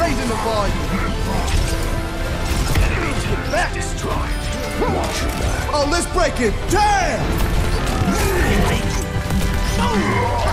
raising the volume. Enemy destroyed. Watch your back. Oh, let's break it down!